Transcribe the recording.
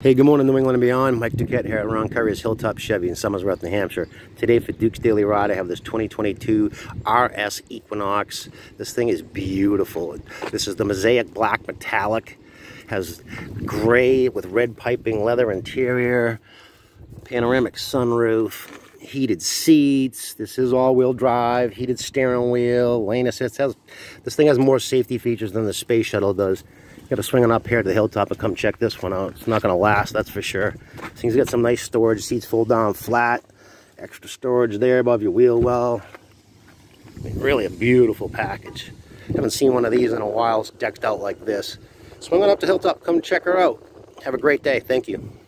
Hey, good morning, New England and beyond. Mike Duquette here at Ron Currier's Hilltop Chevy in Somersworth, New Hampshire. Today for Duke's Daily Ride, I have this 2022 RS Equinox. This thing is beautiful. This is the Mosaic Black Metallic. Has gray with red piping leather interior, panoramic sunroof, heated seats. This is all-wheel drive, heated steering wheel, lane assist. This thing has more safety features than the Space Shuttle does. Got to swing on up here to the hilltop and come check this one out. It's not going to last, that's for sure. Things got some nice storage. Seats fold down flat. Extra storage there above your wheel well. I mean, really a beautiful package. Haven't seen one of these in a while. It's decked out like this. Swing on up to hilltop. Come check her out. Have a great day. Thank you.